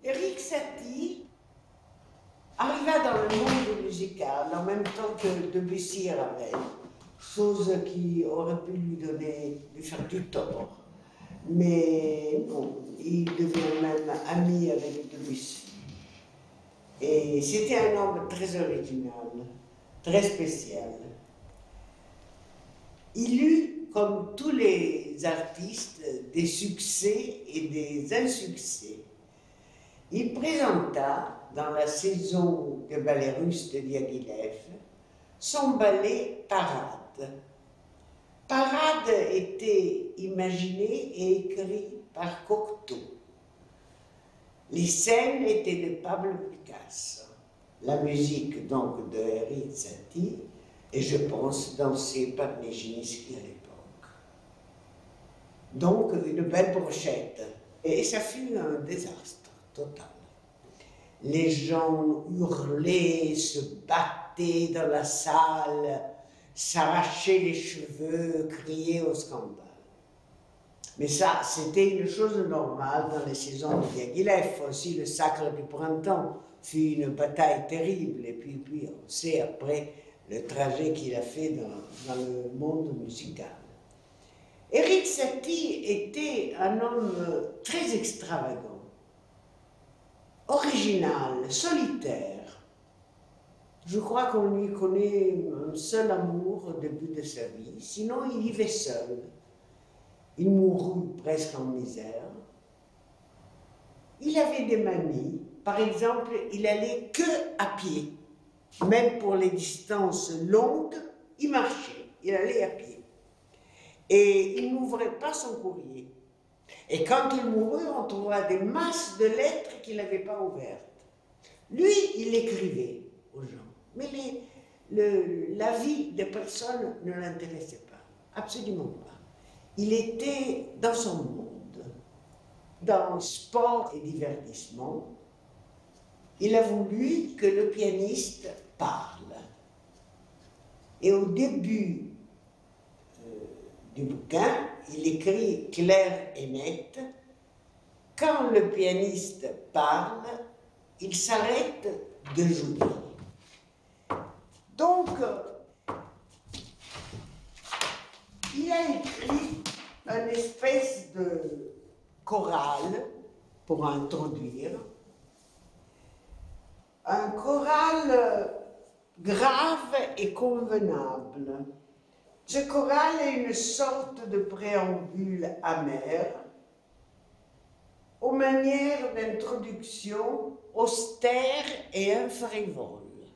Erik Satie arriva dans le monde musical en même temps que Debussy et Ravel, chose qui aurait pu lui faire du tort. Mais non, il devient même ami avec Debussy. Et c'était un homme très original, très spécial. Il eut, comme tous les artistes, des succès et des insuccès. Il présenta, dans la saison de ballet russe de Diaghilev, son ballet Parade. Parade était imaginé et écrit par Cocteau. Les scènes étaient de Pablo Picasso. La musique donc de Erik Satie, et je pense dansée par Nijinsky à l'époque. Donc une belle brochette. Et ça fut un désastre total. Les gens hurlaient, se battaient dans la salle, s'arrachaient les cheveux, criaient au scandale. Mais ça, c'était une chose normale dans les saisons de Diaghilev. Aussi, le Sacre du Printemps fut une bataille terrible. Et puis on sait après le trajet qu'il a fait dans le monde musical. Erik Satie était un homme très extravagant, original, solitaire. Je crois qu'on lui connaît un seul amour au début de sa vie, sinon il vivait seul. Il mourut presque en misère. Il avait des manies. Par exemple, il allait que à pied. Même pour les distances longues, il marchait. Il allait à pied. Et il n'ouvrait pas son courrier. Et quand il mourut, on trouva des masses de lettres qu'il n'avait pas ouvertes. Lui, il écrivait aux gens. Mais la vie des personnes ne l'intéressait pas. Absolument pas. Il était dans son monde, dans sport et divertissement. Il a voulu que le pianiste parle. Et au début du bouquin, il écrit clair et net, quand le pianiste parle, il s'arrête de jouer. Donc, il a écrit une espèce de chorale pour introduire, un choral grave et convenable. Ce choral est une sorte de préambule amer, aux manières d'introduction austère et infrivole.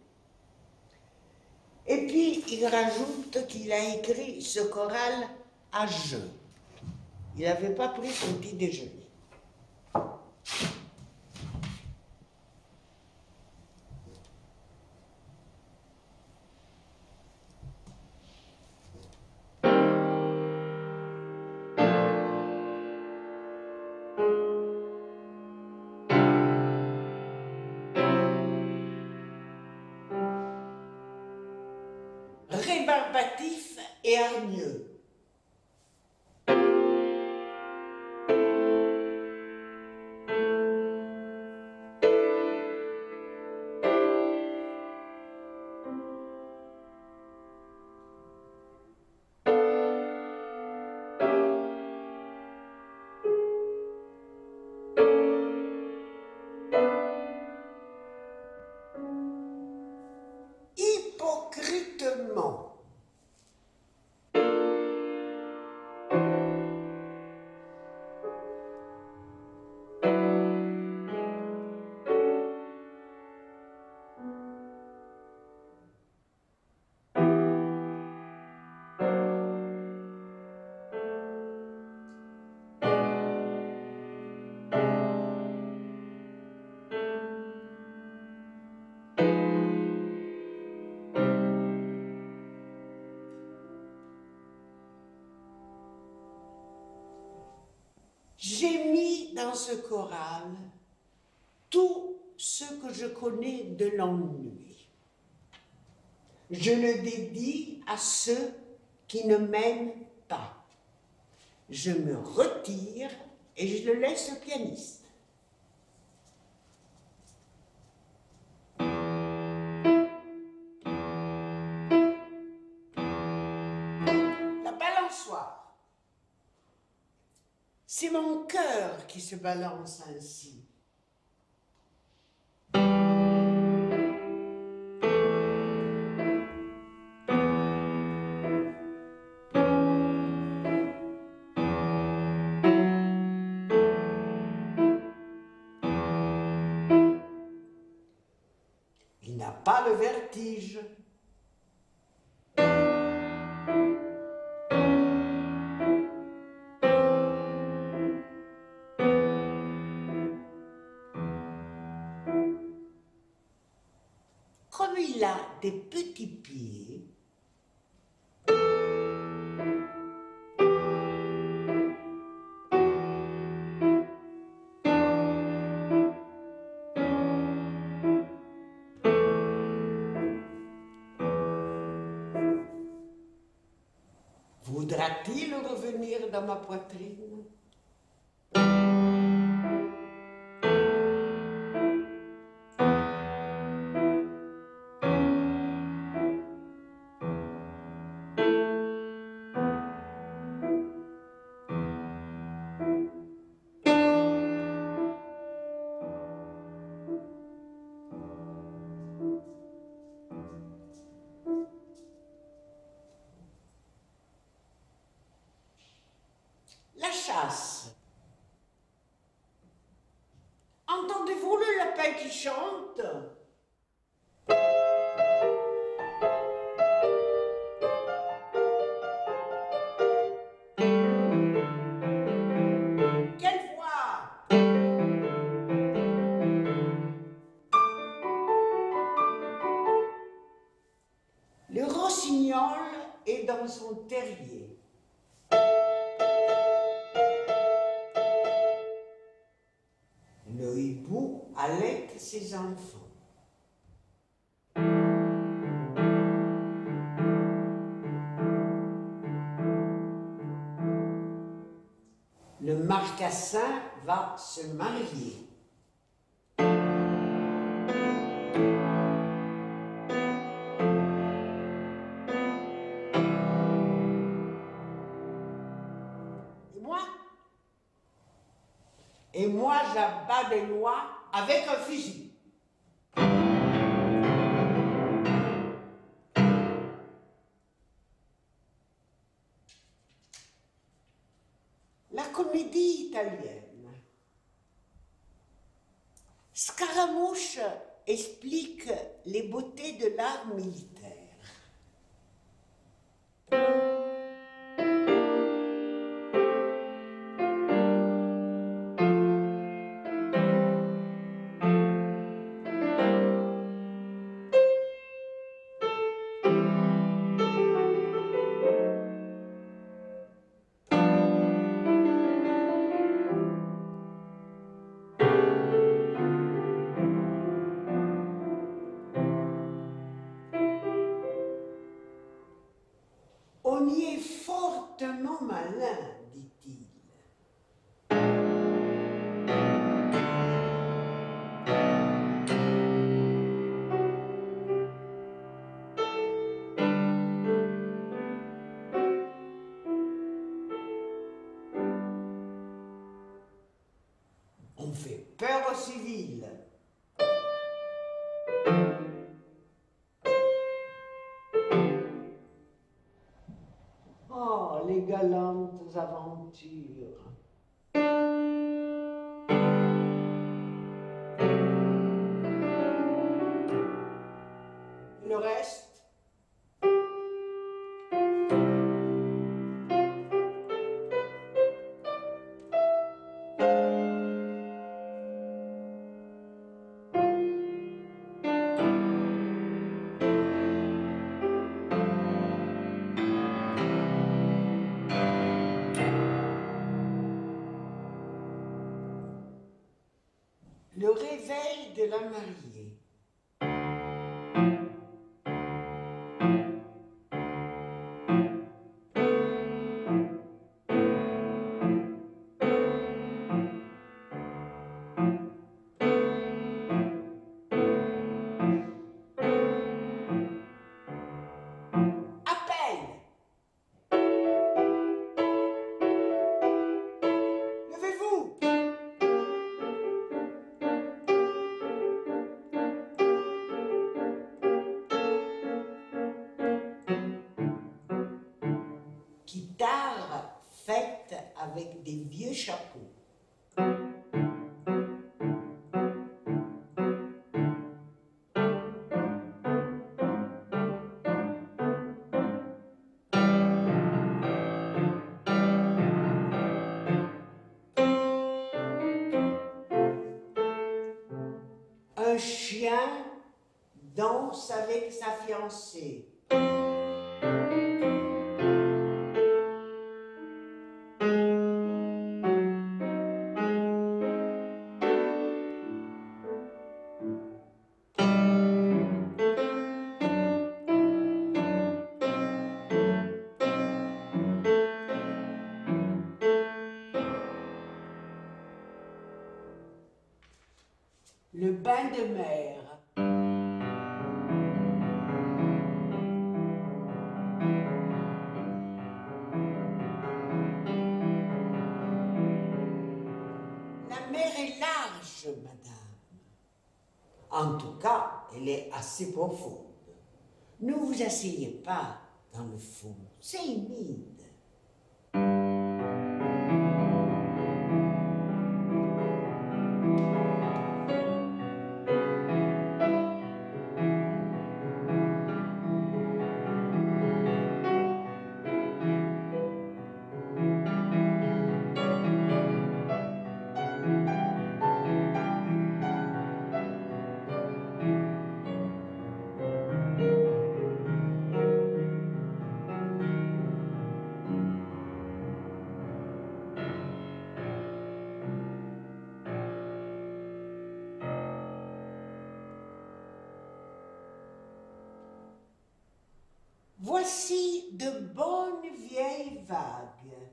Et puis, il rajoute qu'il a écrit ce choral à jeun. Il n'avait pas pris son petit déjeuner. Rébarbatif et hargneux. Hypocritement. J'ai mis dans ce choral tout ce que je connais de l'ennui. Je le dédie à ceux qui ne m'aiment pas. Je me retire et je le laisse au pianiste. balançoire. C'est mon cœur qui se balance ainsi. Il n'a pas le vertige. Comme il a des petits pieds, voudra-t-il revenir dans ma poitrine? La chasse. Entendez-vous le lapin qui chante? Quelle voix! Le rossignol est dans son terrier. Le hibou allaite ses enfants. Le marcassin va se marier. Et moi, j'abats des lois avec un fusil. La comédie italienne. Scaramouche explique les beautés de l'art militaire. On y est fortement malin, dit-il. On fait peur aux civils. Oh, les galantes aventures. Le reste, le réveil de la mariée. Appel. avec des vieux chapeaux. Un chien danse avec sa fiancée. Le bain de mer. La mer est large, madame. En tout cas, elle est assez profonde. Ne vous asseyez pas dans le fond, c'est humide. Voici de bonnes vieilles vagues.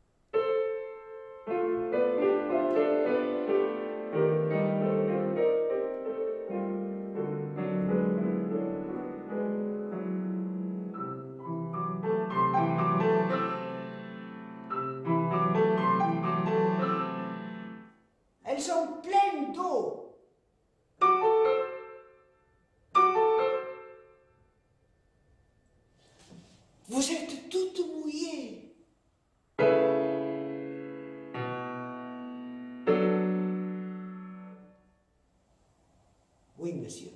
Elles sont pleines d'eau. Vous êtes toutes mouillées. Oui, monsieur.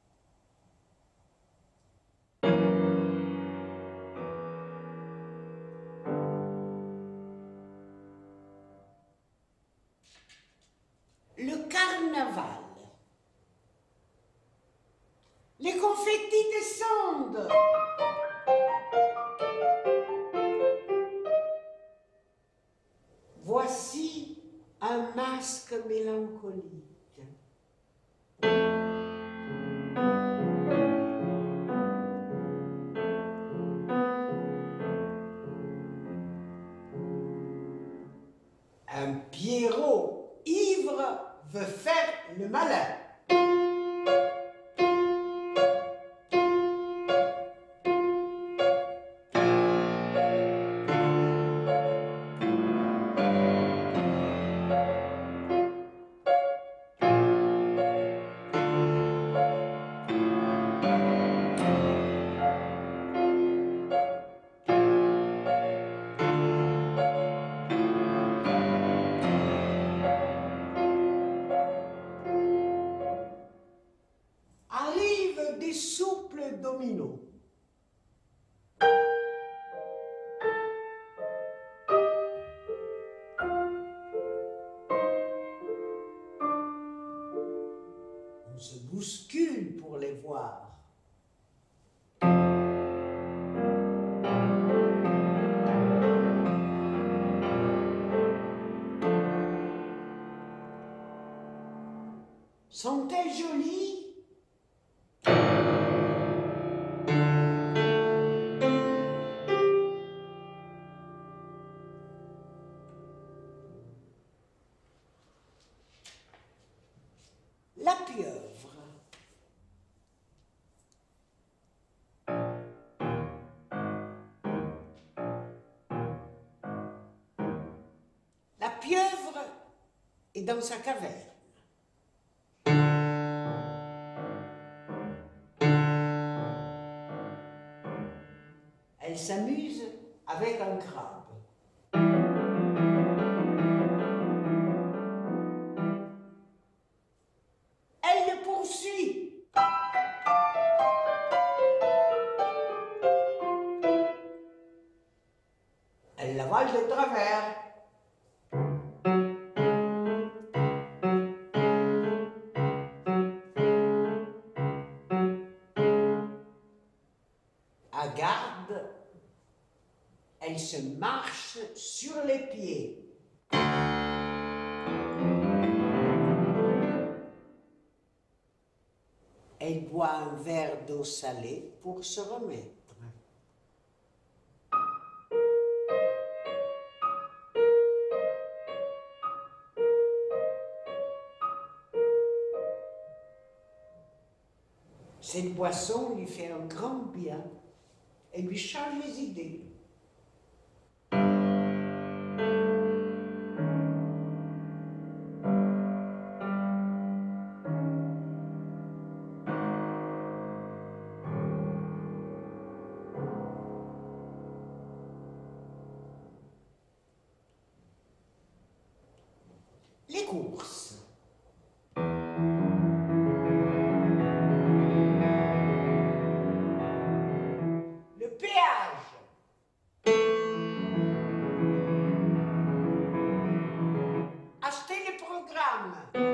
Le carnaval. Les confettis descendent. Voici un masque mélancolique. Un Pierrot ivre veut faire le malin. Arrivent des souples dominos. On se bouscule pour les voir. Sont-elles jolies? La pieuvre. La pieuvre est dans sa caverne. Elle s'amuse avec un crabe. Elle l'avale de travers. À garde, elle se marche sur les pieds. Elle boit un verre d'eau salée pour se remettre. Cette boisson lui fait un grand bien et lui change les idées. Les courses. Le péage. Acheter les programmes.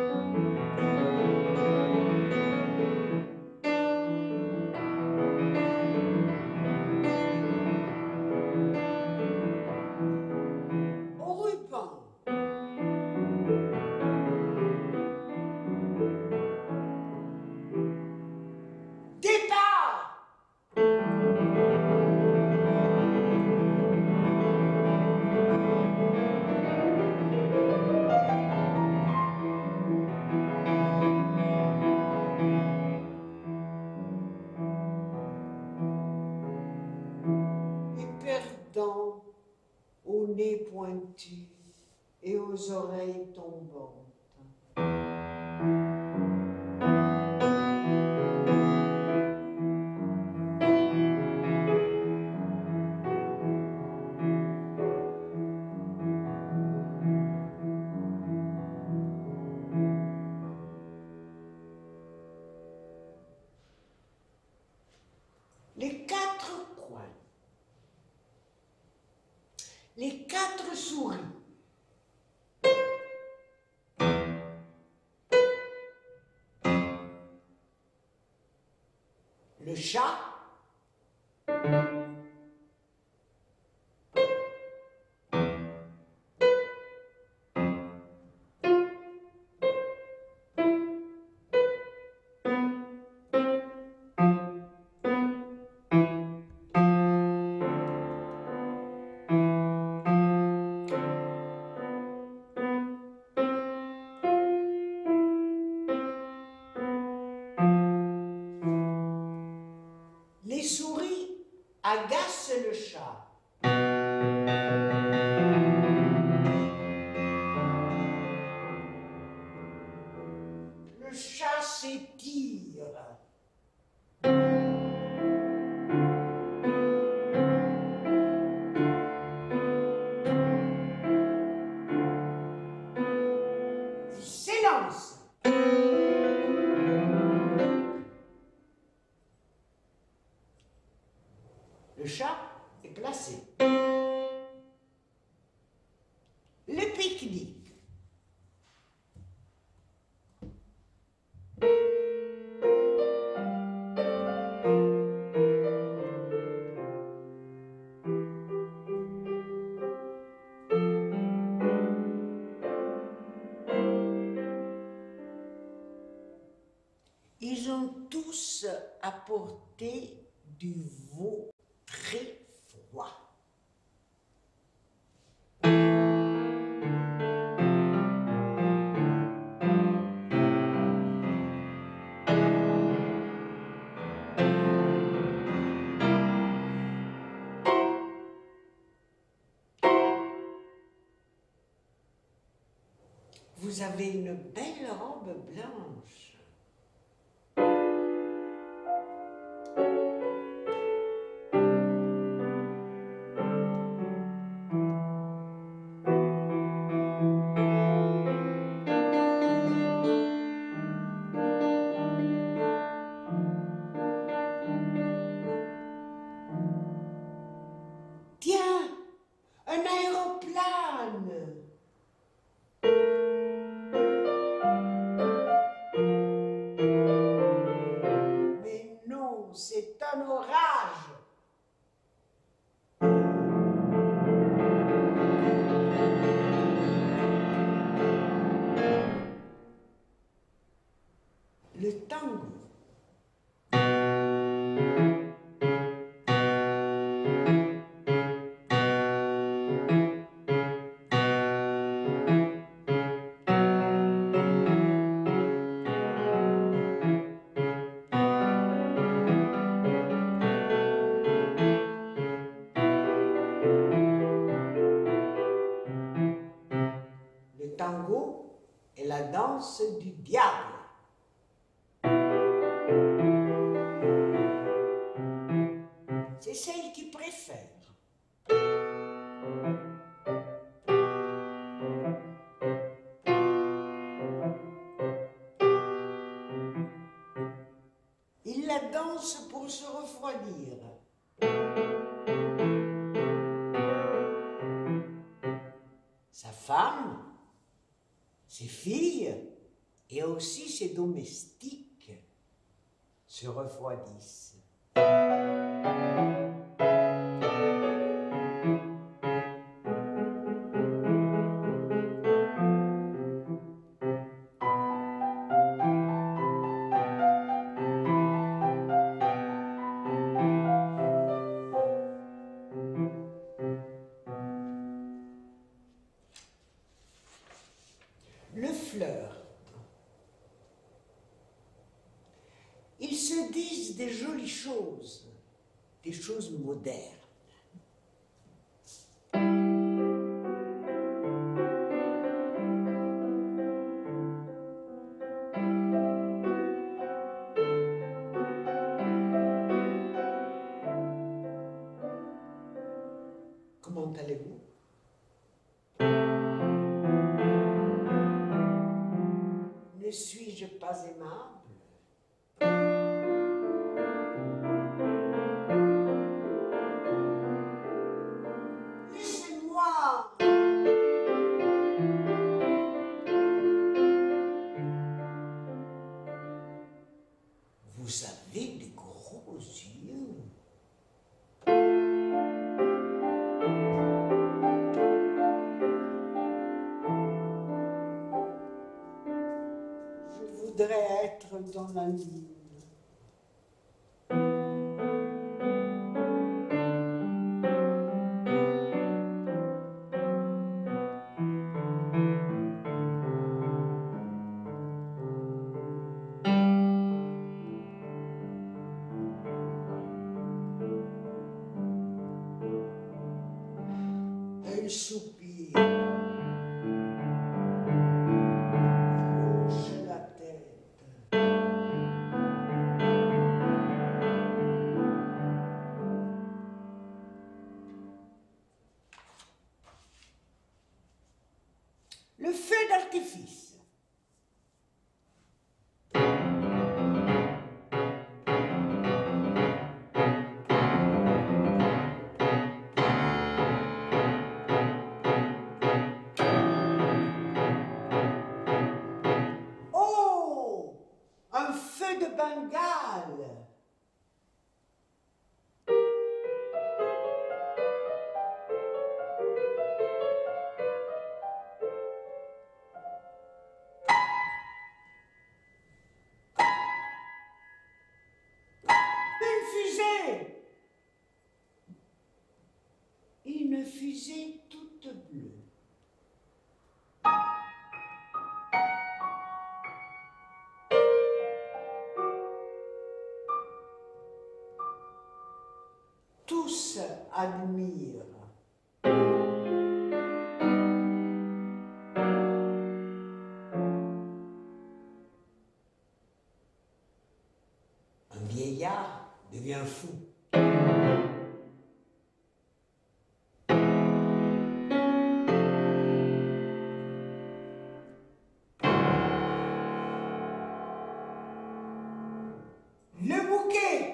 Au ruban. Départ. Et perdant au nez pointu et aux oreilles tombantes. Les quatre coins. Les quatre souris. Le chat. Les souris agacent le chat. Le chat s'étire. Il s'élance. Le chat est placé. Le pique-nique. Ils ont tous apporté du veau très froid. Vous avez une belle robe blanche. Tiens, un danse du diable. C'est celle qu'il préfère. Il la danse pour se refroidir. Sa femme, ses filles et aussi ses domestiques se refroidissent. Le flirt. Ils se disent des jolies choses, des choses modernes. Comment allez-vous? Ne suis-je pas aimable? Laissez-moi! Vous avez des gros yeux. Je voudrais être dans la lune. Elle soupire. Il hoche la tête. Le feu d'artifice. Oh! Un feu de Bengale. Une fusée toute bleue. Tous admirent. Un vieillard devient fou. Le bouquet.